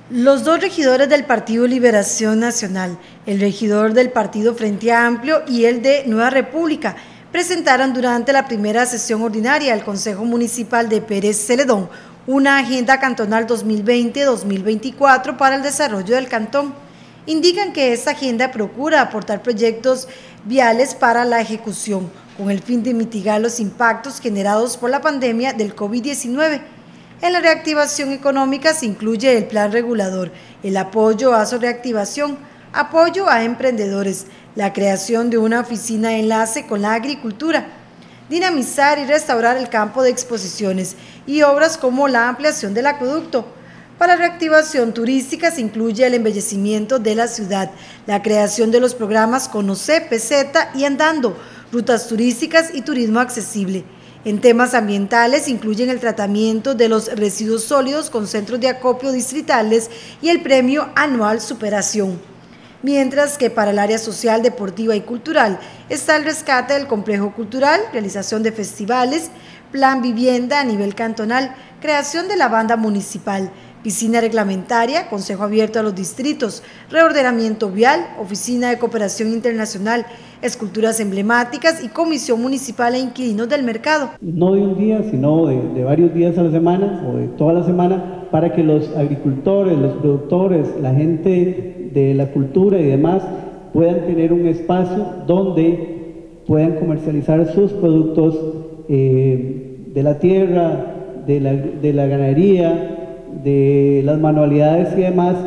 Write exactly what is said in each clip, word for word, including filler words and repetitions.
Los dos regidores del Partido Liberación Nacional, el regidor del Partido Frente Amplio y el de Nueva República, presentaron durante la primera sesión ordinaria del Consejo Municipal de Pérez Celedón una agenda cantonal dos mil veinte a dos mil veinticuatro para el desarrollo del cantón. Indican que esta agenda procura aportar proyectos viales para la ejecución, con el fin de mitigar los impactos generados por la pandemia del COVID diecinueve. En la reactivación económica se incluye el plan regulador, el apoyo a su reactivación, apoyo a emprendedores, la creación de una oficina de enlace con la agricultura, dinamizar y restaurar el campo de exposiciones y obras como la ampliación del acueducto. Para la reactivación turística se incluye el embellecimiento de la ciudad, la creación de los programas Conoce, Peseta y Andando, rutas turísticas y turismo accesible. En temas ambientales incluyen el tratamiento de los residuos sólidos con centros de acopio distritales y el premio anual Superación. Mientras que para el área social, deportiva y cultural está el rescate del complejo cultural, realización de festivales, plan vivienda a nivel cantonal, creación de la banda municipal, piscina reglamentaria, consejo abierto a los distritos, reordenamiento vial, oficina de cooperación internacional, esculturas emblemáticas y comisión municipal e inquilinos del mercado. No de un día, sino de, de varios días a la semana o de toda la semana, para que los agricultores, los productores, la gente de la cultura y demás puedan tener un espacio donde puedan comercializar sus productos eh, de la tierra, de la, de la ganadería, de las manualidades y demás,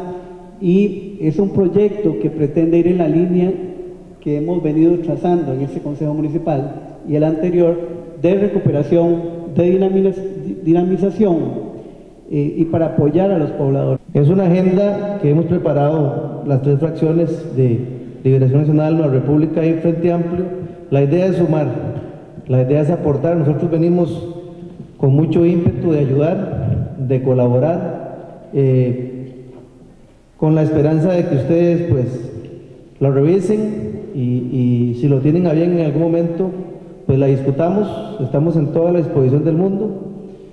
y es un proyecto que pretende ir en la línea que hemos venido trazando en este Consejo Municipal y el anterior, de recuperación, de dinamización eh, y para apoyar a los pobladores. Es una agenda que hemos preparado las tres fracciones de Liberación Nacional, Nueva República y Frente Amplio. La idea es sumar, la idea es aportar. Nosotros venimos con mucho ímpetu de ayudar, de colaborar, eh, con la esperanza de que ustedes pues lo revisen y, y si lo tienen a bien en algún momento, pues la discutamos. Estamos en toda la disposición del mundo.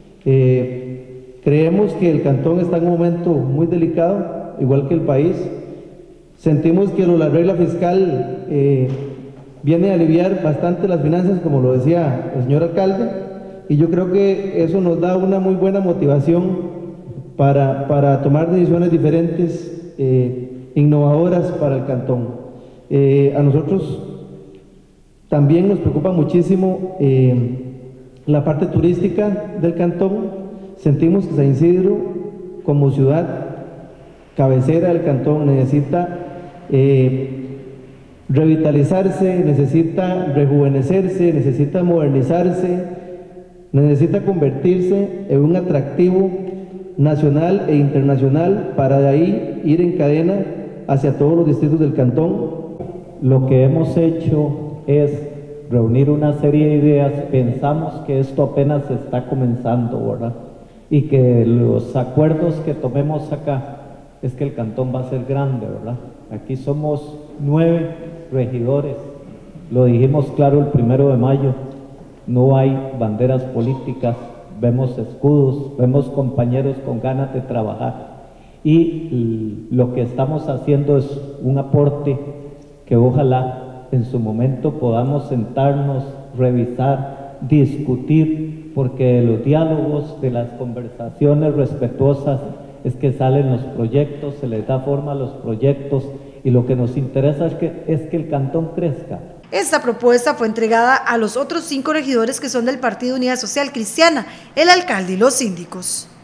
Eh, creemos que el cantón está en un momento muy delicado, igual que el país. Sentimos que la regla fiscal eh, viene a aliviar bastante las finanzas, como lo decía el señor alcalde, y yo creo que eso nos da una muy buena motivación para, para tomar decisiones diferentes, eh, innovadoras para el cantón. Eh, a nosotros también nos preocupa muchísimo eh, la parte turística del cantón. Sentimos que San Isidro, como ciudad cabecera del cantón, necesita eh, revitalizarse, necesita rejuvenecerse, necesita modernizarse, necesita convertirse en un atractivo nacional e internacional para de ahí ir en cadena hacia todos los distritos del cantón. Lo que hemos hecho es reunir una serie de ideas. Pensamos que esto apenas está comenzando, ¿verdad? Y que los acuerdos que tomemos acá es que el cantón va a ser grande, ¿verdad? Aquí somos nueve regidores, lo dijimos claro el primero de mayo. No hay banderas políticas, vemos escudos, vemos compañeros con ganas de trabajar. Y lo que estamos haciendo es un aporte que ojalá en su momento podamos sentarnos, revisar, discutir, porque de los diálogos, de las conversaciones respetuosas, es que salen los proyectos, se les da forma a los proyectos, y lo que nos interesa es que, es que el cantón crezca. Esta propuesta fue entregada a los otros cinco regidores que son del Partido Unidad Social Cristiana, el alcalde y los síndicos.